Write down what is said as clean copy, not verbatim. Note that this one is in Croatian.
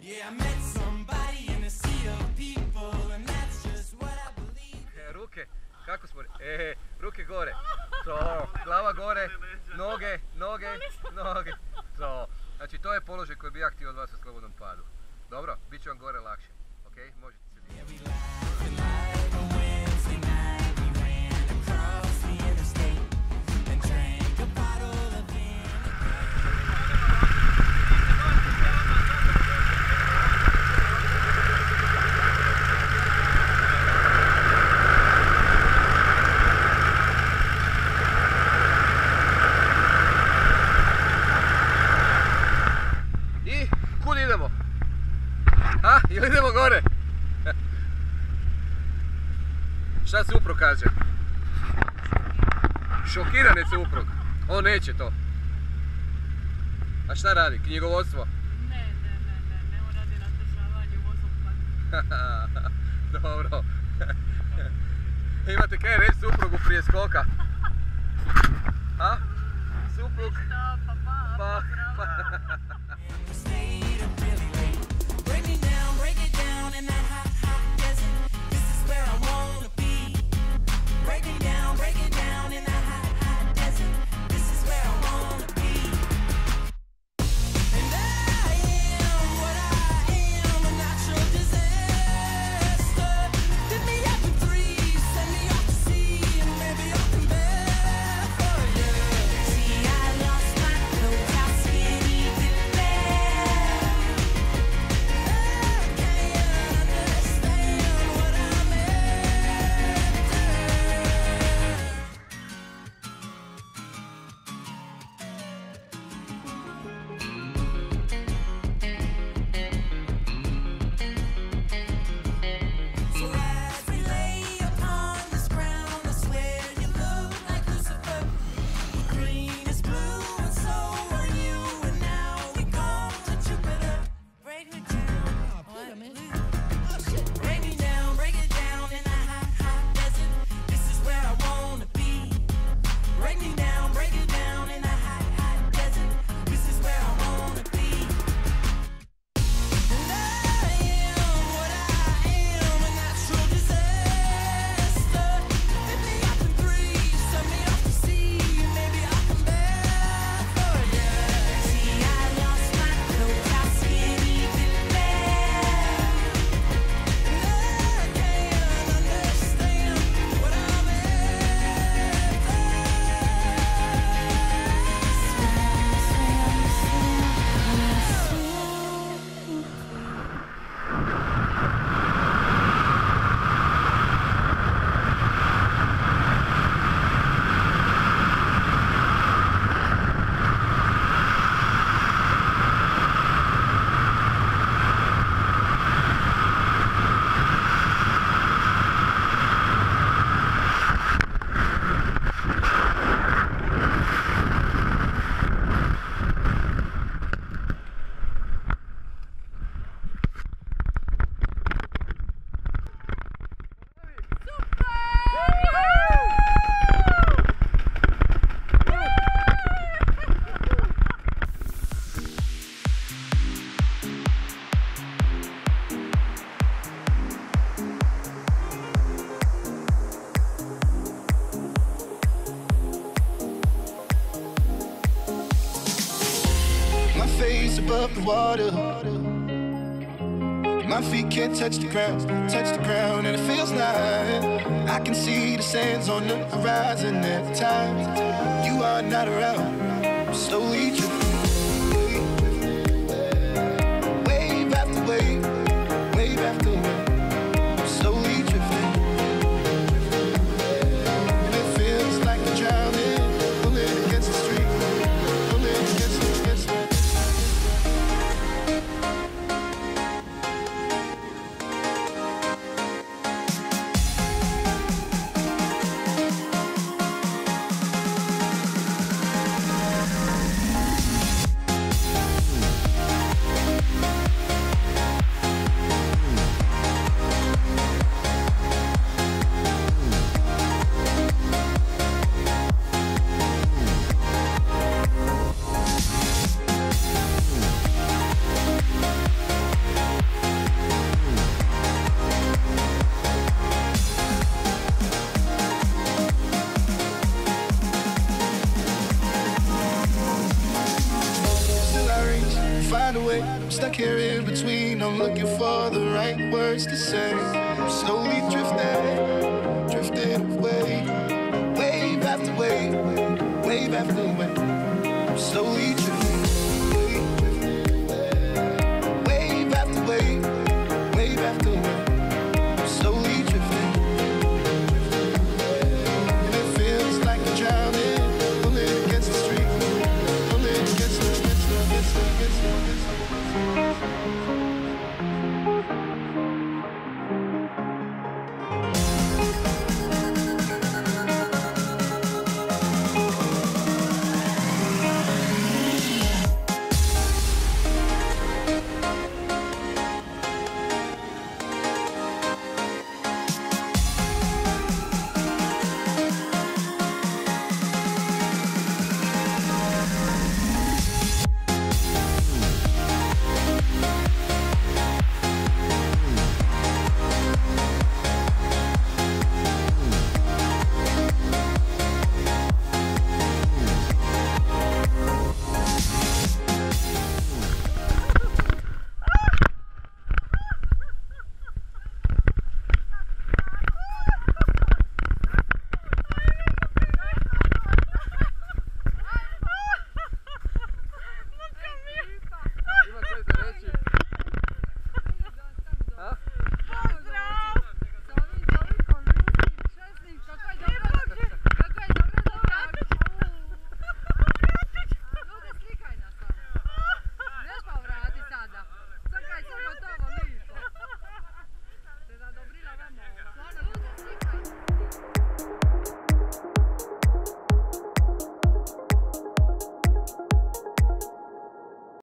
Ruke, kako smo? Ruke gore. So, glava gore, noge. So, znači to je položaj koji bi ja htio od vas u slobodnom padu. Dobro, bit će vam gore lakše. Ok, možete se digati. Ili idemo gore? Šta suprug kaže? Šokiran je suprug. On neće to. A šta radi? Knjigovodstvo? Ne, on radi na sržavanju vozom. Dobro. Imate kaj reći suprugu prije skoka? A? Suprug? Pa. Above the water, my feet can't touch the ground, and it feels like I can see the sands on the horizon every time you are not around. I'm slowly drifting, wave after wave, wave after wave. I'm slowly drifting, and it feels like I'm drowning, pulling against the street, pulling against the I'm stuck here in between, I'm looking for the right words to say. I'm slowly drifting away. Wave after wave, wave after wave. I'm slowly drifting.